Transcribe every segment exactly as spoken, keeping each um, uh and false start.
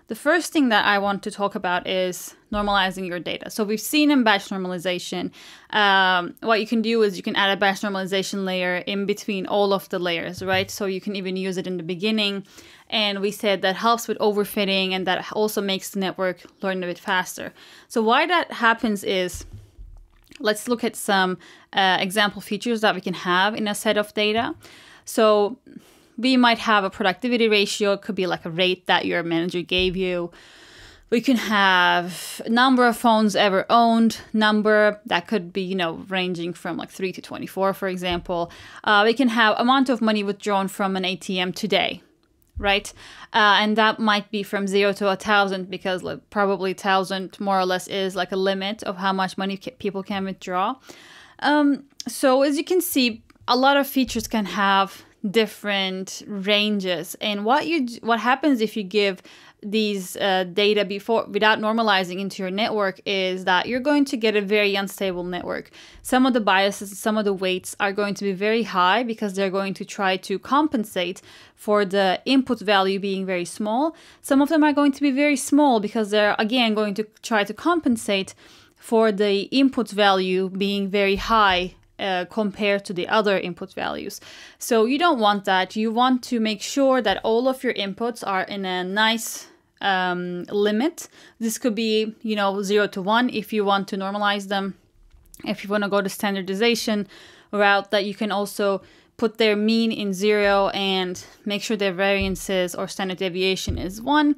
the first thing that I want to talk about is normalizing your data. So we've seen in batch normalization, um, what you can do is you can add a batch normalization layer in between all of the layers, right? So you can even use it in the beginning. And we said that helps with overfitting, and that also makes the network learn a bit faster. So why that happens is, let's look at some uh, example features that we can have in a set of data. So we might have a productivity ratio. It could be like a rate that your manager gave you. We can have number of phones ever owned, number that could be, you know, ranging from like three to twenty-four, for example. Uh, we can have amount of money withdrawn from an A T M today, right? Uh, and that might be from zero to a thousand, because like, probably a thousand more or less is like a limit of how much money ca- people can withdraw. Um, so as you can see, a lot of features can have different ranges, and what you what happens if you give these uh, data before without normalizing into your network is that you're going to get a very unstable network. Some of the biases, some of the weights are going to be very high because they're going to try to compensate for the input value being very small. Some of them are going to be very small because they're again going to try to compensate for the input value being very high Uh, compared to the other input values. So you don't want that. You want to make sure that all of your inputs are in a nice um, limit. This could be, you know, zero to one if you want to normalize them. If you want to go the standardization route, that you can also put their mean in zero and make sure their variances or standard deviation is one.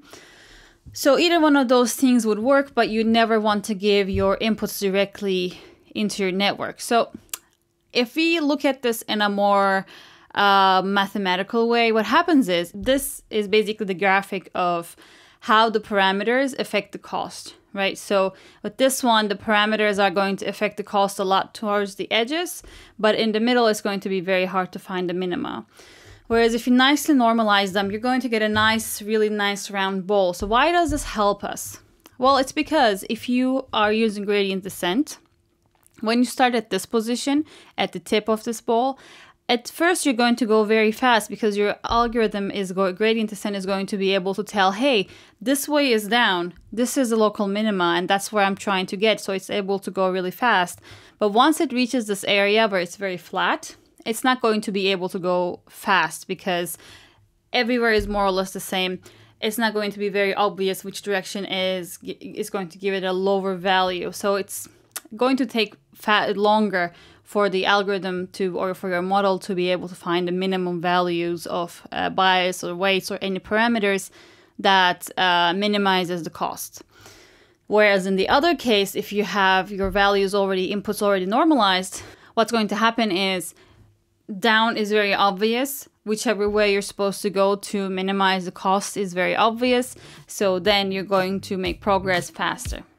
So either one of those things would work, but you never want to give your inputs directly into your network. So if we look at this in a more uh, mathematical way, what happens is, this is basically the graphic of how the parameters affect the cost, right? So with this one, the parameters are going to affect the cost a lot towards the edges, but in the middle, it's going to be very hard to find the minima. Whereas if you nicely normalize them, you're going to get a nice, really nice round ball. So why does this help us? Well, it's because if you are using gradient descent, when you start at this position, at the tip of this ball, at first you're going to go very fast because your algorithm is go gradient descent is going to be able to tell, hey, this way is down, this is a local minima, and that's where I'm trying to get. So it's able to go really fast. But once it reaches this area where it's very flat, it's not going to be able to go fast because everywhere is more or less the same. It's not going to be very obvious which direction is is going to give it a lower value. So it's going to take fat longer for the algorithm to, or for your model to be able to find the minimum values of uh, bias or weights or any parameters that uh, minimizes the cost. Whereas in the other case, if you have your values already, inputs already normalized, what's going to happen is down is very obvious. Whichever way you're supposed to go to minimize the cost is very obvious. So then you're going to make progress faster.